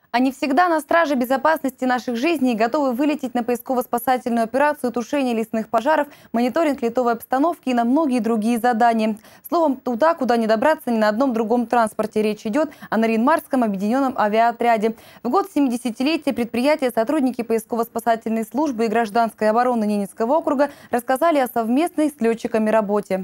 Они всегда на страже безопасности наших жизней и готовы вылететь на поисково-спасательную операцию тушения лесных пожаров, мониторинг летовой обстановки и на многие другие задания. Словом, туда, куда не добраться ни на одном другом транспорте. Речь идет о Нарьян-Марском объединенном авиаотряде. В год 70-летия предприятия сотрудники поисково-спасательной службы и гражданской обороны Ненецкого округа рассказали о совместной с летчиками работе.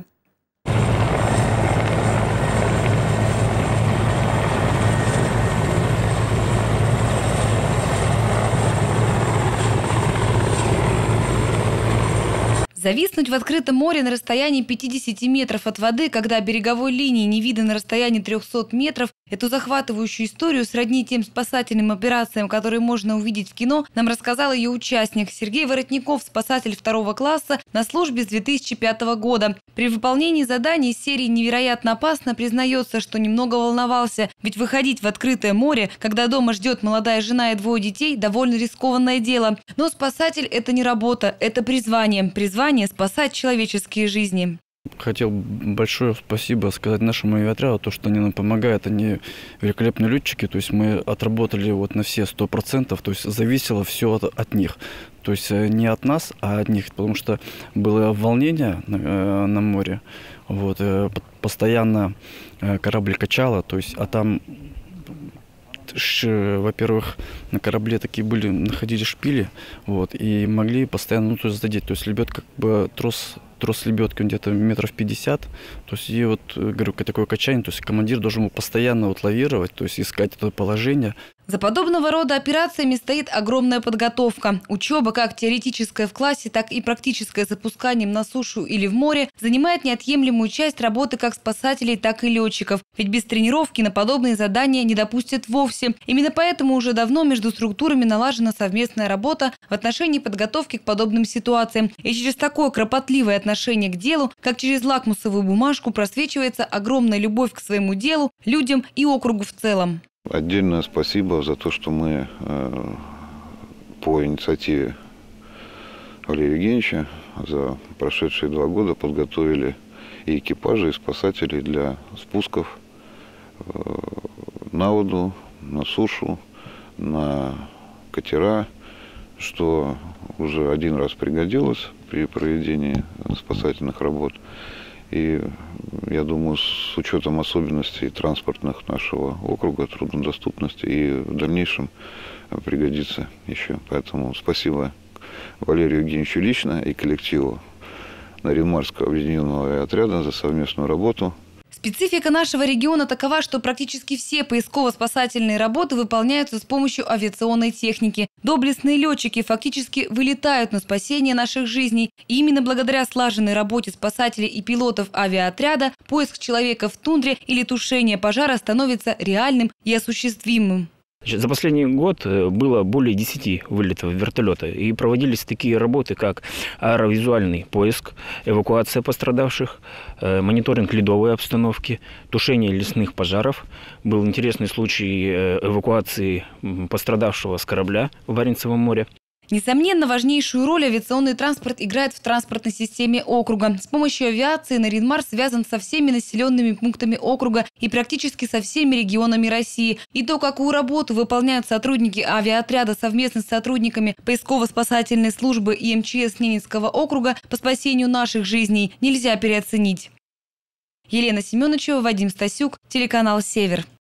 Зависнуть в открытом море на расстоянии 50 метров от воды, когда береговой линии не видно на расстоянии 300 метров, эту захватывающую историю сродни тем спасательным операциям, которые можно увидеть в кино, нам рассказал ее участник Сергей Воротников, спасатель 2 класса на службе с 2005 года. При выполнении заданий из серии «Невероятно опасно» признается, что немного волновался, ведь выходить в открытое море, когда дома ждет молодая жена и 2 детей, довольно рискованное дело. Но спасатель – это не работа, это призвание. Призвание – спасать человеческие жизни. Хотел большое спасибо сказать нашему авиаотряду, то, что они нам помогают, они великолепные летчики, то есть мы отработали вот на все 100%, то есть зависело все от них, то есть не от нас, а от них, потому что было волнение на море, вот, постоянно корабль качало, то есть, а там, во-первых, на корабле такие находились шпили, вот, и могли постоянно, то есть задеть, то есть лебедка, как бы трос лебедки где-то метров 50, то есть и вот, говорю, такое качание, то есть командир должен был постоянно вот лавировать, то есть искать это положение. За подобного рода операциями стоит огромная подготовка. Учеба, как теоретическая в классе, так и практическая с опусканием на сушу или в море, занимает неотъемлемую часть работы как спасателей, так и летчиков. Ведь без тренировки на подобные задания не допустят вовсе. Именно поэтому уже давно между структурами налажена совместная работа в отношении подготовки к подобным ситуациям. И через такое кропотливое отношение к делу, как через лакмусовую бумажку, просвечивается огромная любовь к своему делу, людям и округу в целом. Отдельное спасибо за то, что мы по инициативе Валерия Евгеньевича за прошедшие 2 года подготовили и экипажи, и спасателей для спусков на воду, на сушу, на катера, что уже 1 раз пригодилось при проведении спасательных работ. И я думаю, с учетом особенностей транспортных нашего округа, труднодоступности, и в дальнейшем пригодится еще. Поэтому спасибо Валерию Евгеньевичу лично и коллективу Нарьян-Марского объединенного авиаотряда за совместную работу. Специфика нашего региона такова, что практически все поисково-спасательные работы выполняются с помощью авиационной техники. Доблестные летчики фактически вылетают на спасение наших жизней. И именно благодаря слаженной работе спасателей и пилотов авиаотряда поиск человека в тундре или тушение пожара становится реальным и осуществимым. За последний год было более 10 вылетов вертолета, и проводились такие работы, как аэровизуальный поиск, эвакуация пострадавших, мониторинг ледовой обстановки, тушение лесных пожаров. Был интересный случай эвакуации пострадавшего с корабля в Баренцевом море. Несомненно, важнейшую роль авиационный транспорт играет в транспортной системе округа. С помощью авиации Нарьян-Марс связан со всеми населенными пунктами округа и практически со всеми регионами России. И то, какую работу выполняют сотрудники авиаотряда совместно с сотрудниками поисково-спасательной службы и МЧС Ненецкого округа по спасению наших жизней, нельзя переоценить. Елена Семеновичева, Вадим Стасюк, телеканал «Север».